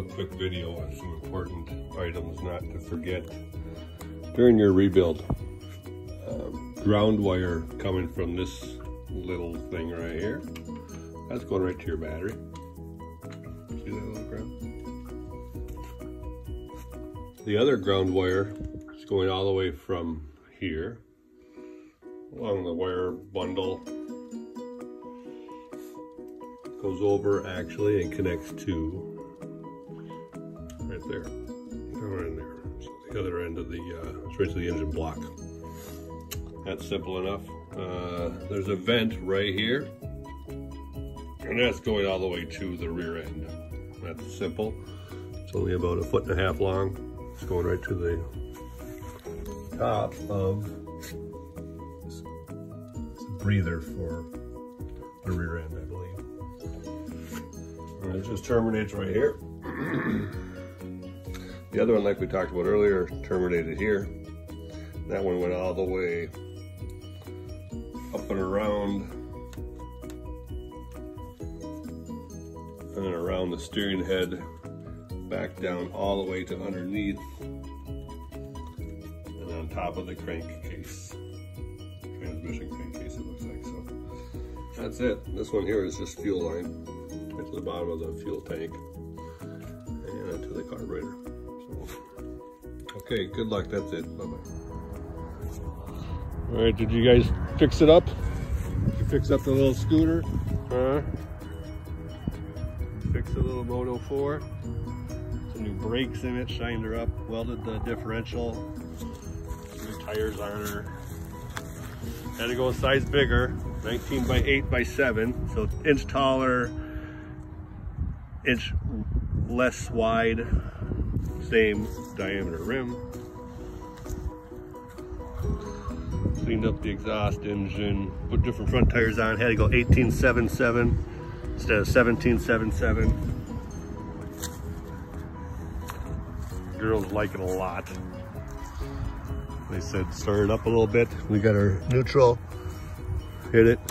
quick video on some important items not to forget during your rebuild. Ground wire coming from this little thing right here. That's going right to your battery. See that little ground? The other ground wire is going all the way from here along the wire bundle. Goes over actually and connects to right there, down in there. So the other end of the, straight to the engine block. That's simple enough. There's a vent right here, and that's going all the way to the rear end. That's simple. It's only about 1.5 feet long. It's going right to the top of this breather for the rear end, I believe. And it just terminates right here. The other one, like we talked about earlier, terminated here. That one went all the way up and around the steering head, back down all the way to underneath and on top of the crankcase, transmission crankcase, it looks like. So that's it. This one here is just fuel line right to the bottom of the fuel tank and to the carburetor. So, okay, good luck. That's it. Bye-bye. All right, did you guys fix it up? Did you fix up the little scooter? Fix the little Moto 4. Some new brakes in it, shined her up, welded the differential. New tires on her. Had to go a size bigger, 19 by 8 by 7, so inch taller, inch less wide, same diameter rim. Cleaned up the exhaust engine, put different front tires on, had to go 18.77 instead of 17.77. Girls like it a lot. They said stir it up a little bit. We got our neutral, hit it.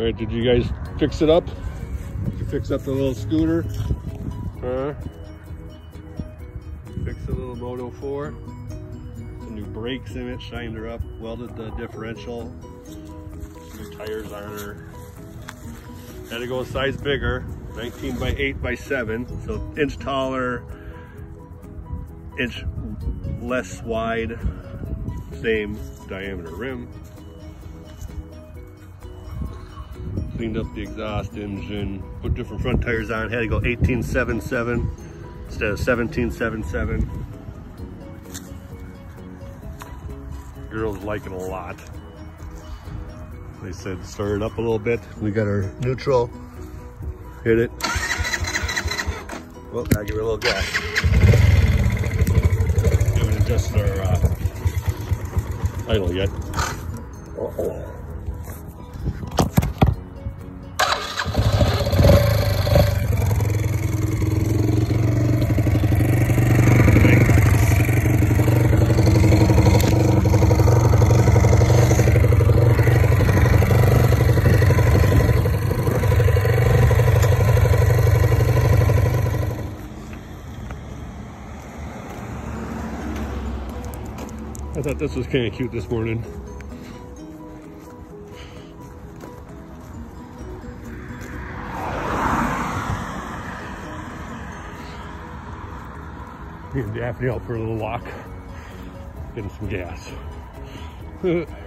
right, did you guys fix it up? Did you fix up the little scooter? Huh? Fix the little Moto 4. Some new brakes in it, shined her up, welded the differential. New tires on her. Had to go a size bigger, 19 by 8 by 7, so inch taller, inch less wide, same diameter rim. Cleaned up the exhaust engine, put different front tires on, had to go 1877 instead of 1777. Girls like it a lot. They said start it up a little bit. We got our neutral, hit it. Well, now give it a little gas. Haven't adjusted our idle yet. Uh-oh. I thought this was kind of cute this morning. Me and Daphne out for a little walk, getting some gas.